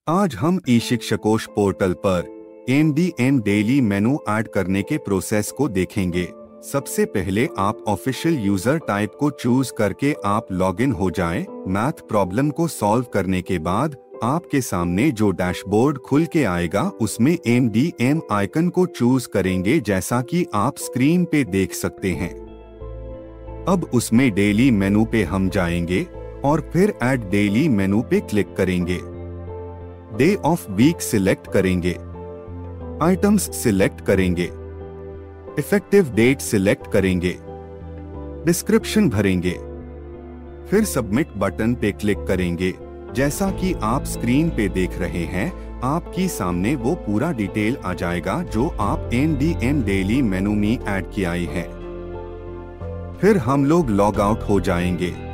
आज हम ई शिक्षकोश पोर्टल पर MDM डेली मेनू ऐड करने के प्रोसेस को देखेंगे। सबसे पहले आप ऑफिशियल यूजर टाइप को चूज करके आप लॉगिन हो जाएं। मैथ प्रॉब्लम को सॉल्व करने के बाद आपके सामने जो डैशबोर्ड खुल के आएगा उसमें MDM आइकन को चूज करेंगे, जैसा कि आप स्क्रीन पे देख सकते हैं। अब उसमें डेली मेनू पे हम जाएंगे और फिर ऐड डेली मेनू पे क्लिक करेंगे। डे ऑफ वीक सिलेक्ट करेंगे, आइटम्स सिलेक्ट करेंगे, इफेक्टिव डेट सिलेक्ट करेंगे, डिस्क्रिप्शन भरेंगे, फिर सबमिट बटन पे क्लिक करेंगे। जैसा कि आप स्क्रीन पे देख रहे हैं, आपकी सामने वो पूरा डिटेल आ जाएगा जो आप MDM डेली मेनू में ऐड किया है। फिर हम लोग लॉग आउट हो जाएंगे।